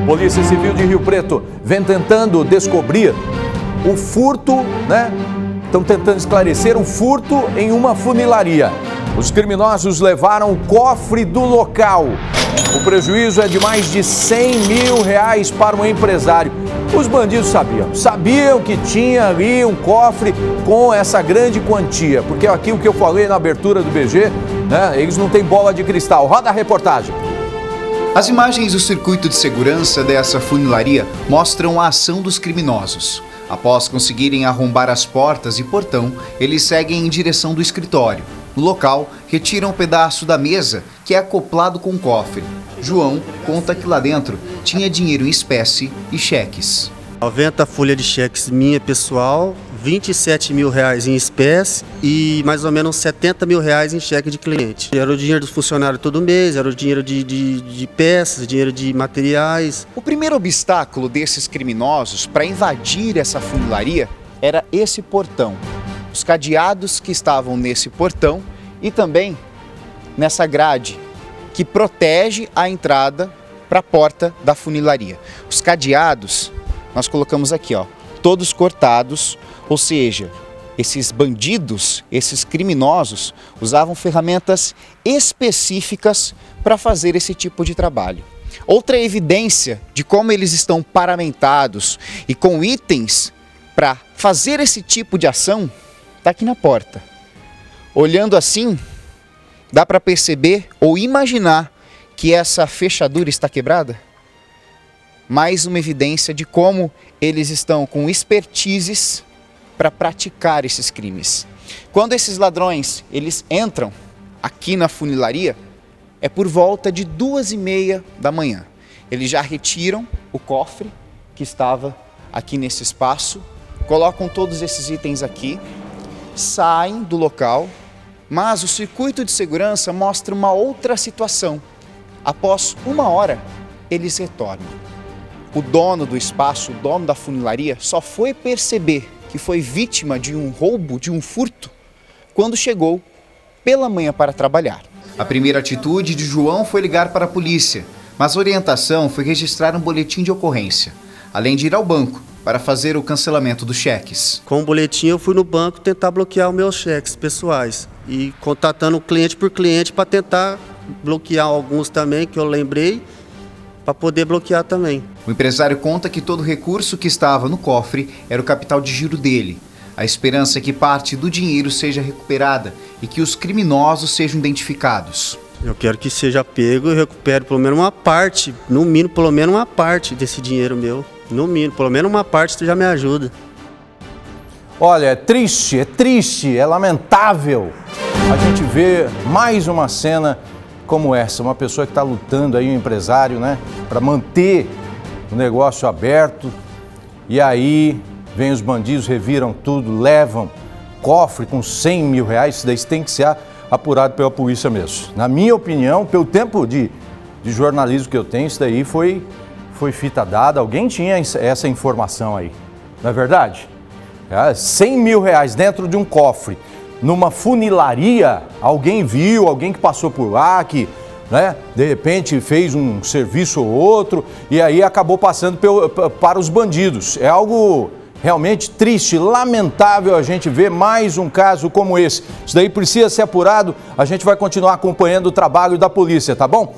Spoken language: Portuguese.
Polícia Civil de Rio Preto vem tentando descobrir o furto, né? Estão tentando esclarecer um furto em uma funilaria. Os criminosos levaram o cofre do local. O prejuízo é de mais de R$100 mil para o empresário. Os bandidos sabiam que tinha ali um cofre com essa grande quantia, porque aqui o que eu falei na abertura do BG, né, eles não têm bola de cristal. Roda a reportagem. As imagens do circuito de segurança dessa funilaria mostram a ação dos criminosos. Após conseguirem arrombar as portas e portão, eles seguem em direção do escritório. No local, retiram um pedaço da mesa que é acoplado com o cofre. João conta que lá dentro tinha dinheiro em espécie e cheques. 90 folhas de cheques minha pessoal, R$27 mil em espécie e mais ou menos R$70 mil em cheque de cliente. Era o dinheiro do funcionário todo mês, era o dinheiro de peças, dinheiro de materiais. O primeiro obstáculo desses criminosos para invadir essa funilaria era esse portão. Os cadeados que estavam nesse portão e também nessa grade que protege a entrada para a porta da funilaria. Os cadeados nós colocamos aqui, ó, todos cortados, ou seja, esses bandidos, esses criminosos usavam ferramentas específicas para fazer esse tipo de trabalho. Outra evidência de como eles estão paramentados e com itens para fazer esse tipo de ação está aqui na porta. Olhando assim, dá para perceber ou imaginar que essa fechadura está quebrada? Mais uma evidência de como eles estão com expertises para praticar esses crimes. Quando esses ladrões eles entram aqui na funilaria, é por volta de 2h30 da manhã. Eles já retiram o cofre que estava aqui nesse espaço, colocam todos esses itens aqui, saem do local, mas o circuito de segurança mostra uma outra situação. Após 1 hora, eles retornam. O dono do espaço, o dono da funilaria, só foi perceber que foi vítima de um roubo, de um furto, quando chegou pela manhã para trabalhar. A primeira atitude de João foi ligar para a polícia, mas a orientação foi registrar um boletim de ocorrência, além de ir ao banco para fazer o cancelamento dos cheques. Com o boletim eu fui no banco tentar bloquear os meus cheques pessoais e contatando cliente por cliente para tentar bloquear alguns também que eu lembrei, para poder bloquear também. O empresário conta que todo o recurso que estava no cofre era o capital de giro dele. A esperança é que parte do dinheiro seja recuperada e que os criminosos sejam identificados. Eu quero que seja pego e recupere pelo menos uma parte, no mínimo pelo menos uma parte desse dinheiro meu. No mínimo, pelo menos uma parte já me ajuda. Olha, é triste, é lamentável a gente ver mais uma cena como essa, uma pessoa que está lutando aí, um empresário, né, para manter o negócio aberto, e aí vem os bandidos, reviram tudo, levam cofre com R$100 mil, isso daí tem que ser apurado pela polícia mesmo. Na minha opinião, pelo tempo de jornalismo que eu tenho, isso daí foi fita dada, alguém tinha essa informação aí, não é verdade? R$100 mil dentro de um cofre. Numa funilaria, alguém viu, alguém que passou por lá, que, né, de repente fez um serviço ou outro e aí acabou passando para os bandidos. É algo realmente triste, lamentável a gente ver mais um caso como esse. Isso daí precisa ser apurado, a gente vai continuar acompanhando o trabalho da polícia, tá bom?